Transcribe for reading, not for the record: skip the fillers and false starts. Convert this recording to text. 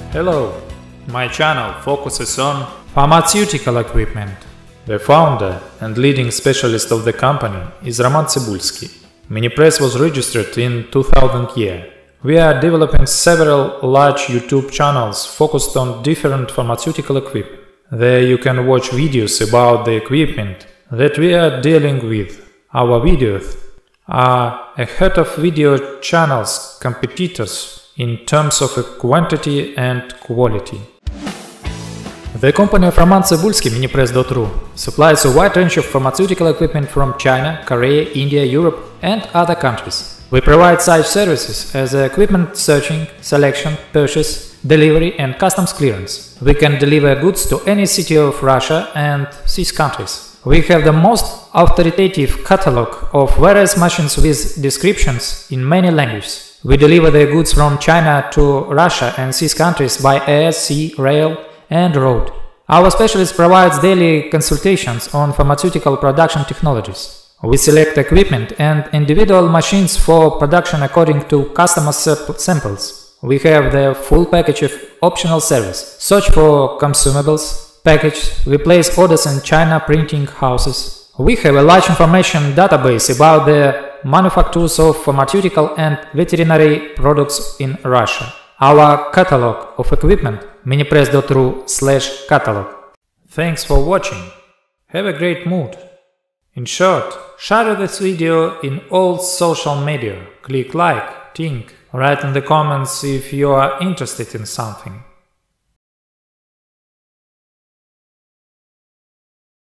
Hello, my channel focuses on pharmaceutical equipment. The founder and leading specialist of the company is Roman Cebulski. Minipress was registered in 2000 year. We are developing several large YouTube channels focused on different pharmaceutical equipment. There you can watch videos about the equipment that we are dealing with. Our videos are ahead of video channels competitors in terms of quantity and quality. The company of Roman Cebulski, Minipress.ru, supplies a wide range of pharmaceutical equipment from China, Korea, India, Europe and other countries. We provide such services as equipment searching, selection, purchase, delivery and customs clearance. We can deliver goods to any city of Russia and CIS countries. We have the most authoritative catalog of various machines with descriptions in many languages. We deliver the goods from China to Russia and CIS countries by air, sea, rail and road. Our specialist provides daily consultations on pharmaceutical production technologies. We select equipment and individual machines for production according to customer samples. We have the full package of optional service. Search for consumables, package, we place orders in China printing houses. We have a large information database about the manufacturers of pharmaceutical and veterinary products in Russia. Our catalog of equipment, minipress.ru/catalog. Thanks for watching. Have a great mood. In short, share this video in all social media. Click like, think, write in the comments if you are interested in something.